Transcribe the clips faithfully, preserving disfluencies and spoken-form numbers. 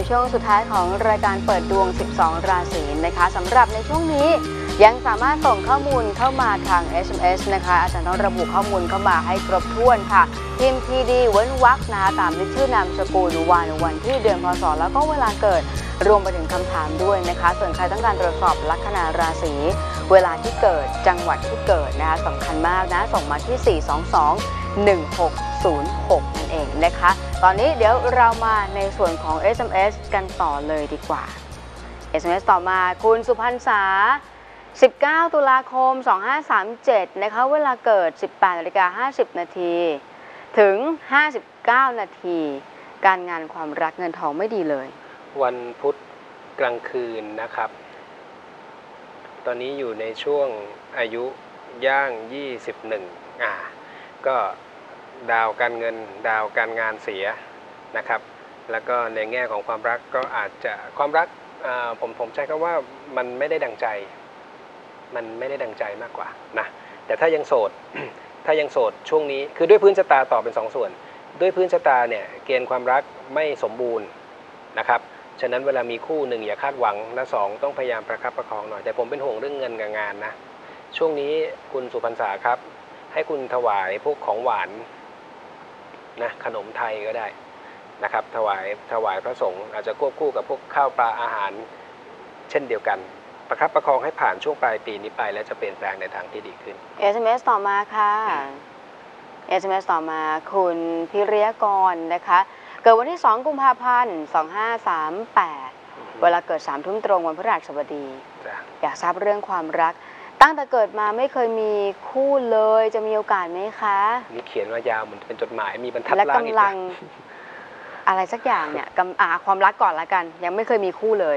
ช่วงสุดท้ายของรายการเปิดดวงสิบสองราศีนะคะสำหรับในช่วงนี้ยังสามารถส่งข้อมูลเข้ามาทาง เอส เอ็ม เอส นะคะอาจารย์ต้องระบุข้อมูลเข้ามาให้ครบถ้วนค่ะพิมพ์ ที ดี เว้นวรรคนะคะตามด้วยชื่อนามสกุลวันวันที่เดือนพศแล้วก็เวลาเกิดรวมไปถึงคำถามด้วยนะคะส่วนใครต้องการตรวจสอบลัคนาราศีเวลาที่เกิดจังหวัดที่เกิดนะคะสำคัญมากนะส่งมาที่สี่ สอง สอง หนึ่ง หก ศูนย์ หกนั่นเองนะคะตอนนี้เดี๋ยวเรามาในส่วนของ เอส เอ็ม เอส กันต่อเลยดีกว่า เอส เอ็ม เอส ต่อมาคุณสุพรรณษาสิบเก้าตุลาคมสองห้าสามเจ็ดนะคะเวลาเกิด สิบแปดนาฬิกาห้าสิบนาทีถึงห้าสิบเก้านาทีการงานความรักเงินทองไม่ดีเลยวันพุธกลางคืนนะครับตอนนี้อยู่ในช่วงอายุย่างยี่สิบเอ็ดอ่าก็ดาวการเงินดาวการงานเสียนะครับแล้วก็ในแง่ของความรักก็อาจจะความรักผมผมใช้คำว่ามันไม่ได้ดังใจมันไม่ได้ดังใจมากกว่านะแต่ถ้ายังโสด ถ้ายังโสดช่วงนี้คือด้วยพื้นชะตาต่อเป็นสองส่วนด้วยพื้นชะตาเนี่ยเกณฑ์ความรักไม่สมบูรณ์นะครับฉะนั้นเวลามีคู่หนึ่งอย่าคาดหวังและสองต้องพยายามประคับประคองหน่อยแต่ผมเป็นห่วงเรื่องเงินกับงานนะช่วงนี้คุณสุพรรณษาครับให้คุณถวายพวกของหวานนะขนมไทยก็ได้นะครับถวายถวายพระสงฆ์อาจจะควบคู่กับพวกข้าวปลาอาหารเช่นเดียวกันประคับประคองให้ผ่านช่วงปลายปีนี้ไปและจะเปลี่ยนแปลงในทางที่ดีขึ้นเอส เอ็ม เอส ต่อมาค่ะ เอส เอ็ม เอส ต่อมาคุณพิริยกรนะคะเกิดวันที่สองกุมภาพันธ์สองห้าสามแปดเวลาเกิดสามทุ่มตรงวันพฤหัสบดีอยากทราบเรื่องความรักตั้งแต่เกิดมาไม่เคยมีคู่เลยจะมีโอกาสไหมคะนี่เขียนว่ายาวเหมือนเป็นจดหมายมีบรรทัดและล่างอีกกำลังอะไรสักอย่างเนี่ยกำอ่าความรักก่อนละกันยังไม่เคยมีคู่เลย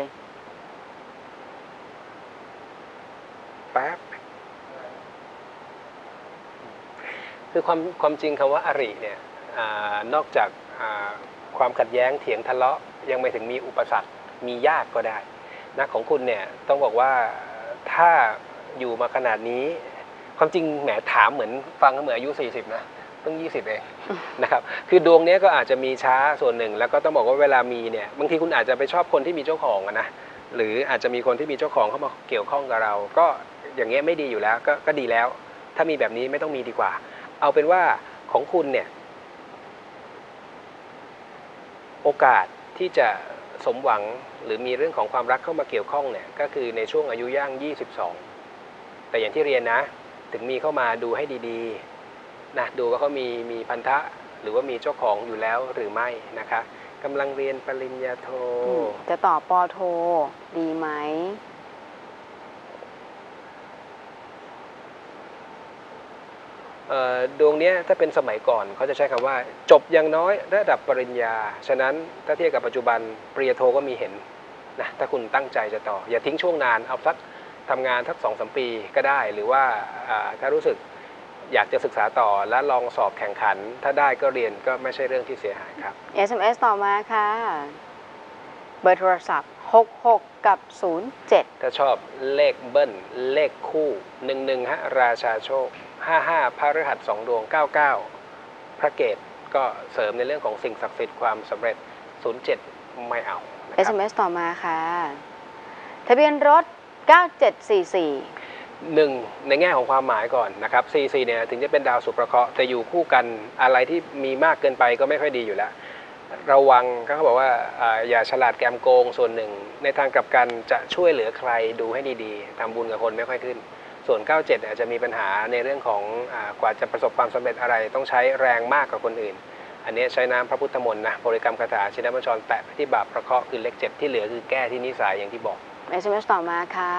แป๊บคือความความจริงคำว่าอริเนี่ยนอกจากความขัดแย้งเถียงทะเลาะยังไม่ถึงมีอุปสรรคมีญาติก็ได้นะของคุณเนี่ยต้องบอกว่าถ้าอยู่มาขนาดนี้ความจริงแหมถามเหมือนฟังเหมือนอายุสี่สิบนะเพิ่งยี่สิบเองนะครับคือดวงนี้ก็อาจจะมีช้าส่วนหนึ่งแล้วก็ต้องบอกว่าเวลามีเนี่ยบางทีคุณอาจจะไปชอบคนที่มีเจ้าของนะหรืออาจจะมีคนที่มีเจ้าของเข้ามาเกี่ยวข้องกับเราก็อย่างเงี้ยไม่ดีอยู่แล้วก็ก็ดีแล้วถ้ามีแบบนี้ไม่ต้องมีดีกว่าเอาเป็นว่าของคุณเนี่ยโอกาสที่จะสมหวังหรือมีเรื่องของความรักเข้ามาเกี่ยวข้องเนี่ยก็คือในช่วงอายุย่างยี่สิบสองแต่อย่างที่เรียนนะถึงมีเข้ามาดูให้ดีๆนะดูว่าเขามีมีพันธะหรือว่ามีเจ้าของอยู่แล้วหรือไม่นะคะกำลังเรียนปริญญาโทจะต่อปอโทดีไหมดวงนี้ถ้าเป็นสมัยก่อนเขาจะใช้คำว่าจบอย่างน้อยระดับปริญญาฉะนั้นถ้าเทียบกับปัจจุบันปริญญาโทก็มีเห็นนะถ้าคุณตั้งใจจะต่ออย่าทิ้งช่วงนานเอาสักทำงานสักสองสามปีก็ได้หรือว่าถ้ารู้สึกอยากจะศึกษาต่อและลองสอบแข่งขันถ้าได้ก็เรียนก็ไม่ใช่เรื่องที่เสียหายครับเอส เอ็ม เอส ต่อมาค่ะเบอร์โทรศัพท์หกหกกับศูนย์เจ็ดถ้าชอบเลขเบิ้ลเลขคู่หนึ่งหนึ่งฮะราชาโชคห้าห้าพฤหัสสองดวงเก้าเก้าพระเกตก็เสริมในเรื่องของสิ่งศักดิ์สิทธิ์ความสำเร็จศูนย์เจ็ดไม่เอาเอส เอ็ม เอส ต่อมาค่ะทะเบียนรถเก้าเจ็ดสี่สี่หนึ่งในแง่ของความหมายก่อนนะครับสี่สี่เนี่ยถึงจะเป็นดาวสุภเคราะห์แต่อยู่คู่กันอะไรที่มีมากเกินไปก็ไม่ค่อยดีอยู่แล้วระวังเขาบอกว่าอย่าฉลาดแกมโกงส่วนหนึ่งในทางกลับกันจะช่วยเหลือใครดูให้ดีๆทำบุญกับคนไม่ค่อยขึ้นส่วนเก้าเจ็ดอาจจะมีปัญหาในเรื่องของกว่าจะประสบความสำเร็จอะไรต้องใช้แรงมากกว่าคนอื่นอันนี้ใช้น้ำพระพุทธมนต์นะบริกรรมคาถาชินบัญชรแตะที่บาปประเคาะคือเลขเจ็ดที่เหลือคือแก้ที่นิสัยอย่างที่บอกเอส เอ็ม เอส ต่อมาค่ะ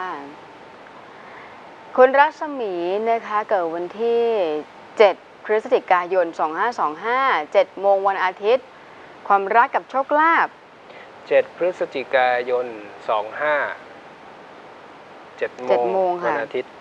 คุณรัศมีนะคะเกิดวันที่เจ็ดพฤศจิกายนสองห้าสองห้า เจ็ดโมงวันอาทิตย์ความรักกับโชคลาภเจ็ดพฤศจิกายนสองห้า เจ็ดโมงวันอาทิตย์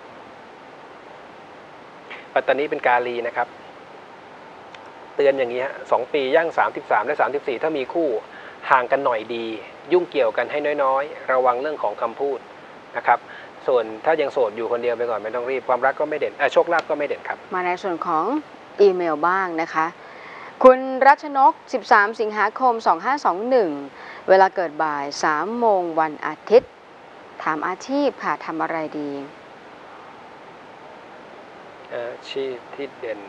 ปัตตานีเป็นกาลีนะครับเตือนอย่างนี้ฮะสองปีย่างสามสิบสามและสามสิบสี่ถ้ามีคู่ห่างกันหน่อยดียุ่งเกี่ยวกันให้น้อยๆระวังเรื่องของคำพูดนะครับส่วนถ้ายังโสดอยู่คนเดียวไปก่อนไม่ต้องรีบความรักก็ไม่เด่นโชคลาภก็ไม่เด่นครับมาในส่วนของอีเมลบ้างนะคะคุณรัชนก สิบสาม สิงหาคม สองห้าสองหนึ่ง เวลาเกิดบ่าย สาม โมงวันอาทิตย์ ถามอาชีพค่ะทำอะไรดีอาชีพที่เด่น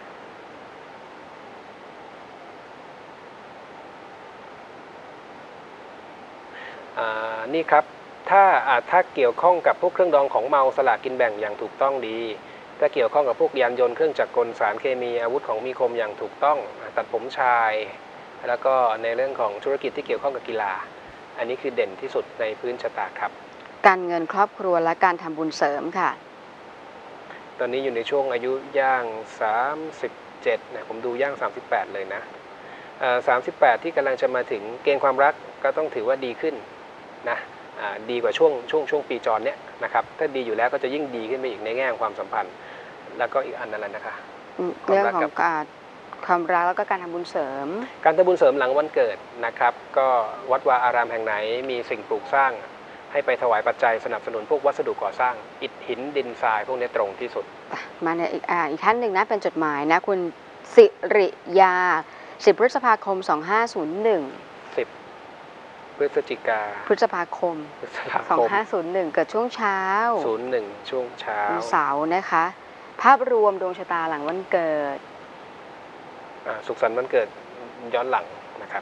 นี่ครับถ้าถ้าเกี่ยวข้องกับพวกเครื่องดองของเมาสลากกินแบ่งอย่างถูกต้องดีถ้าเกี่ยวข้องกับพวกยานยนต์เครื่องจักรกลสารเคมีอาวุธของมีคมอย่างถูกต้องตัดผมชายแล้วก็ในเรื่องของธุรกิจที่เกี่ยวข้องกับกีฬาอันนี้คือเด่นที่สุดในพื้นชะตาครับการเงินครอบครัวและการทำบุญเสริมค่ะตอนนี้อยู่ในช่วงอายุย่างสามสิบเจ็ดนะผมดูย่างสามสิบแปดเลยนะสามสิบแปดที่กำลังจะมาถึงเกณฑ์ความรักก็ต้องถือว่าดีขึ้นนะดีกว่าช่วงช่วงช่วงปีจรเนี้ยนะครับถ้าดีอยู่แล้วก็จะยิ่งดีขึ้นไปอีกในแง่ของความสัมพันธ์แล้วก็อีกอันนั้นแหละนะคะเรื่องของการความรักแล้วก็การทำบุญเสริมการทำบุญเสริมหลังวันเกิดนะครับก็วัดวาอารามแห่งไหนมีสิ่งปลูกสร้างให้ไปถวายปัจจัยสนับสนุนพวกวัสดุก่อสร้างอิฐหินดินทรายพวกนี้ตรงที่สุดมาในอีกอ่าอีกท่านหนึ่งนะเป็นจดหมายนะคุณสิริยาสิบพฤษภาคมสองห้าศูนย์หนึ่งสิบพฤศจิกาพฤษภาคมสองห้าศูนย์หนึ่งเกิดช่วงเช้าศูนย์หนึ่งช่วงเช้าเสาร์นะคะภาพรวมดวงชะตาหลังวันเกิดสุขสันต์วันเกิดย้อนหลังนะครับ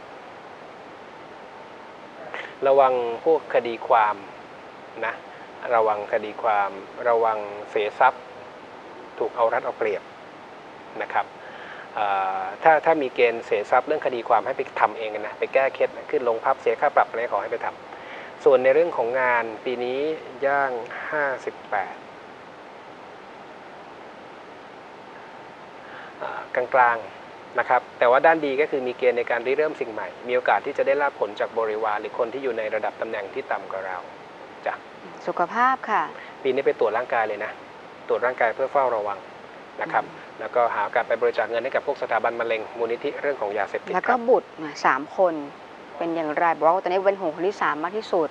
ระวังพวกคดีความนะระวังคดีความระวังเสียทรัพย์ถูกเอารัดเอาเปรียบนะครับถ้าถ้ามีเกณฑ์เสียทรัพย์เรื่องคดีความให้ไปทำเองนะไปแก้เคล็ดขึ้นลงพับเสียค่าปรับอะไรขอให้ไปทำส่วนในเรื่องของงานปีนี้ย่างห้าสิบแปดกลางๆนะครับแต่ว่าด้านดีก็คือมีเกณฑ์ในการริเริ่มสิ่งใหม่มีโอกาสที่จะได้รับผลจากบริวารหรือคนที่อยู่ในระดับตำแหน่งที่ต่ำกว่าเราจ้ะสุขภาพค่ะปีนี้ไปตรวจร่างกายเลยนะตรวจร่างกายเพื่อเฝ้าระวังนะครับแล้วก็หาการไปบริจาคเงินให้กับพวกสถาบันมะเร็งมูลนิธิเรื่องของยาเสพติดแล้วก็บุตรสามคนเป็นอย่างไรบอกว่าตอนนี้เป็นห่วงคนที่สามมากที่สุด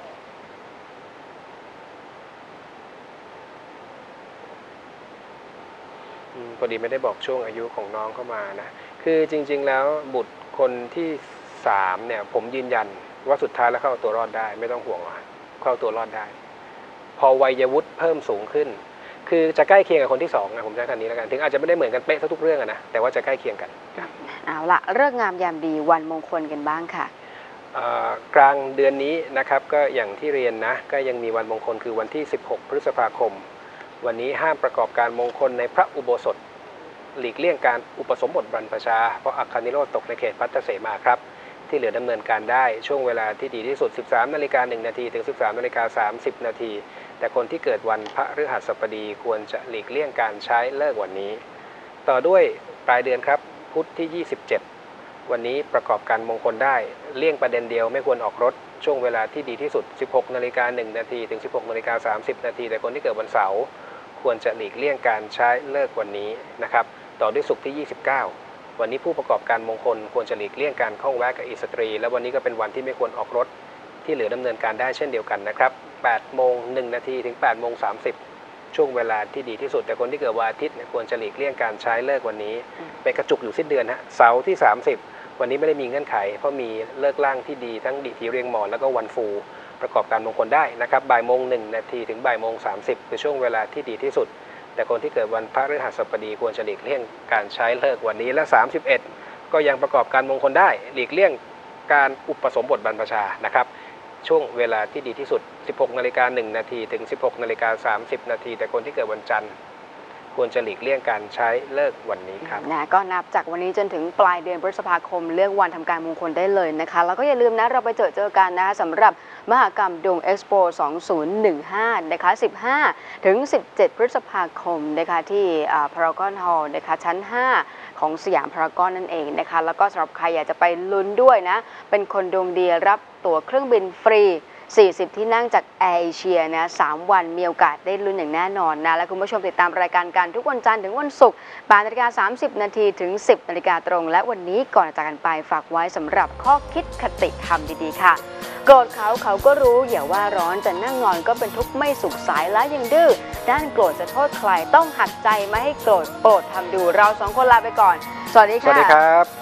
พอดีไม่ได้บอกช่วงอายุของน้องเข้ามานะคือจริงๆแล้วบุตรคนที่สามเนี่ยผมยืนยันว่าสุดท้ายแล้วเข้าตัวรอดได้ไม่ต้องห่วงว่าเข้าตัวรอดได้พอวัยวุฒิเพิ่มสูงขึ้นคือจะใกล้เคียงกับคนที่สองนะผมใช้คำนี้แล้วกันถึงอาจจะไม่ได้เหมือนกันเป๊ะทุกเรื่องนะแต่ว่าจะใกล้เคียงกันเอาละเลิกงามยามดีวันมงคลกันบ้างค่ะกลางเดือนนี้นะครับก็อย่างที่เรียนนะก็ยังมีวันมงคลคือวันที่สิบหกพฤษภาคมวันนี้ห้ามประกอบการมงคลในพระอุโบสถหลีกเลี่ยงการอุปสมบทบรรพชาเพราะอัคคานิโรธตกในเขตพัทธเสมาครับที่เหลือดำเนินการได้ช่วงเวลาที่ดีที่สุด สิบสามนาฬิกาหนึ่งนาทีถึง สิบสามนาฬิกาสามสิบนาทีแต่คนที่เกิดวันพฤหัสบดีควรจะหลีกเลี่ยงการใช้เลิกวันนี้ต่อด้วยปลายเดือนครับพุธที่ยี่สิบเจ็ดวันนี้ประกอบการมงคลได้เลี่ยงประเด็นเดียวไม่ควรออกรถช่วงเวลาที่ดีที่สุด สิบหกนาฬิกาหนึ่งนาทีถึง สิบหกนาฬิกาสามสิบนาทีแต่คนที่เกิดวันเสาร์ควรจะหลีกเลี่ยงการใช้เลิกวันนี้นะครับต่อด้วยศุกร์ที่ยี่สิบเก้าวันนี้ผู้ประกอบการมงคลควรจะหลีกเลี่ยงการข้องแวะกับอิสตรีและวันนี้ก็เป็นวันที่ไม่ควรออกรถที่เหลือดำเนินการได้เช่นเดียวกันนะครับแปดโมงหนึ่งนาทีถึงแปดโมงสามสิบช่วงเวลาที่ดีที่สุดแต่คนที่เกิดวันอาทิตย์ควรจะหลีกเลี่ยงการใช้เลิกวันนี้ไปกระจุกอยู่สิ้นเดือนฮะเสาร์ที่สามสิบวันนี้ไม่ได้มีเงื่อนไขเพราะมีเลิกล่างที่ดีทั้งดิถีเรียงหมอนแล้วก็วันฟูประกอบการมงคลได้นะครับบ่ายโมงหนึ่งนาทีถึงบ่ายโมงสามสิบคือช่วงเวลาที่ดีที่สุดแต่คนที่เกิดวันพฤหัสบดีควรจะหลีกเลี่ยงการใช้เลิกวันนี้และสามสิบเอ็ดก็ยังประกอบการมงคลได้หลีกเลี่ยงการอุปสมบทบรรพชานะครับช่วงเวลาที่ดีที่สุด สิบหกนาฬิกาหนึ่งนาทีถึง สิบหกนาฬิกาสามสิบนาทีแต่คนที่เกิดวันจันทร์ควรจะหลีกเลี่ยงการใช้เลิกวันนี้ครับนะก็นับจากวันนี้จนถึงปลายเดือนพฤษภาคมเลือกวันทำการมงคลได้เลยนะคะแล้วก็อย่าลืมนะเราไปเจอเจอกันนะคะสำหรับมหกรรมดวงเอ็กซ์โปสองพันสิบห้านะคะสิบห้าถึงสิบเจ็ดพฤษภาคมนะคะที่พารากอนฮอลล์นะคะชั้นห้าของสยามพารากอนนั่นเองนะคะแล้วก็สำหรับใครอยากจะไปลุ้นด้วยนะเป็นคนดวงดีรับตั๋วเครื่องบินฟรีสี่สิบที่นั่งจากแอร์เอเชียนะสามวันมีโอกาสได้ลุ้นอย่างแน่นอนนะและคุณผู้ชมติดตามรายการกันทุกวันจันทร์ถึงวันศุกร์แปดนาฬิกาสามสิบนาทีถึงสิบนาฬิกาตรงและวันนี้ก่อนจากกันไปฝากไว้สำหรับข้อคิดคติธรรมดีๆค่ะโกรธเขาเขาก็รู้อย่าว่าร้อนจะนั่งนอนก็เป็นทุกข์ไม่สุขสายและยังดื้อด้านโกรธจะโทษใครต้องหัดใจไม่ให้โกรธโปรดทำดูเราสองคนลาไปก่อนสวัสดีค่ะสวัสดีครับ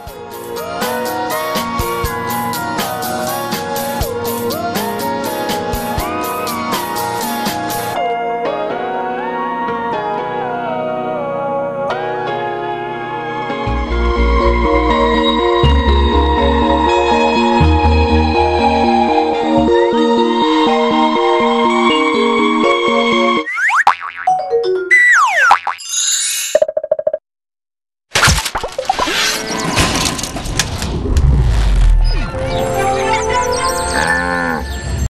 ค่ะ